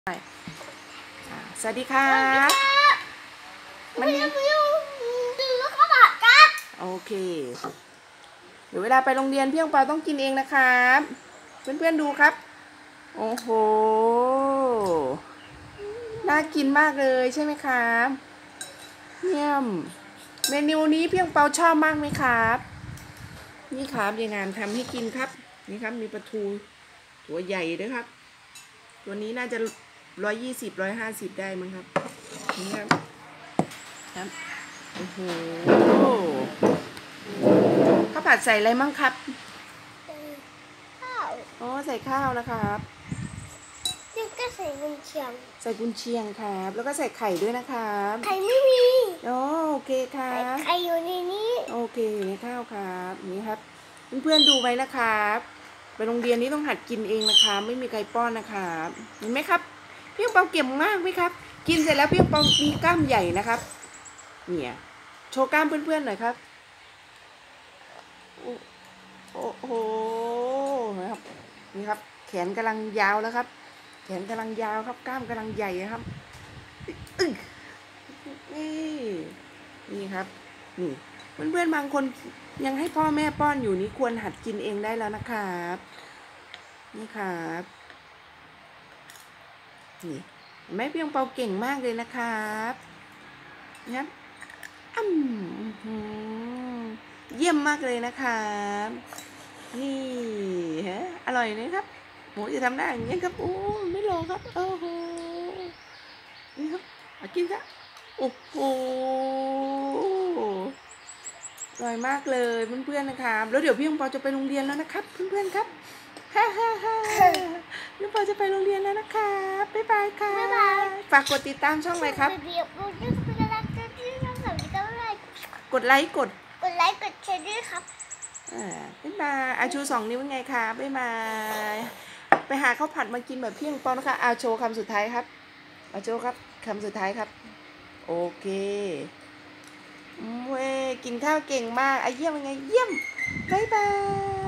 สวัสดีครับมันดูแล้วก็บอกครับโอเคเดี๋ยวเวลาไปโรงเรียนพี่องเปาต้องกินเองนะครับเพื่อนๆดูครับโอ้โหน่ากินมากเลยใช่ไหมครับเยี่ยมเมนูนี้พี่องเปาชอบมากไหมครับนี่ครับยายงามทำให้กินครับนี่ครับมีปลาทูตัวใหญ่ด้วยครับตัวนี้น่าจะ120-150ได้มั้งครับนี่ครับครับโอ้โหข้าวผัดใส่อะไรมั่งครับข้าวอ๋อใส่ข้าวนะครับนี่ก็ใส่กุนเชียงใส่กุนเชียงครับแล้วก็ใส่ไข่ด้วยนะครับไข่ไม่มีอ๋อโอเคครับไข่อยู่ในนี้โอเคอยู่ในข้าวครับนี่ครับเพื่อนๆดูไว้นะครับไปโรงเรียนนี้ต้องหัดกินเองนะคะไม่มีใครป้อนนะครับเห็นไหมครับพี่องเปาเก่งมากไหมครับกินเสร็จแล้วพี่องเปามีกล้ามใหญ่นะครับเนี่ยโชว์กล้ามเพื่อนๆหน่อยครับโอ้โหนะครับนี่ครับแขนกำลังยาวแล้วครับแขนกำลังยาวครับกล้ามกำลังใหญ่ครับนี่ครับนี่เพื่อนๆบางคนยังให้พ่อแม่ป้อนอยู่นี่ควรหัดกินเองได้แล้วนะครับนี่ครับนี่แม่เพียงเปาเก่งมากเลยนะครับนะครับเยี่ยมมากเลยนะครับนี่ฮะอร่อยเลยครับหมูจะทำได้อย่างนี้ครับโอ้ไม่รอครับโอ้โหนี่ครับมากินซะโอ้โหอร่อยมากเลยเพื่อนๆนะครับแล้วเดี๋ยวพี่องเปาจะไปโรงเรียนแล้วนะครับเพื่อนๆครับฮ่าฮ่าฮ่าพี่องเปาจะไปโรงเรียนแล้วนะครับบ๊ายบายค่ะฝากกดติดตามช่องเลยครับกดไลค์กดแชร์ด้วยครับบ๊ายบายอาชู2 นิ้วไงคะบ๊ายบายไปหาข้าวผัดมากินแบบพี่องเปานะคะอาโชว์คำสุดท้ายครับอาโชว์ครับคำสุดท้ายครับโอเคเว้ยกินข้าวเก่งมากเยี่ยมยังไงเยี่ยมบ๊ายบาย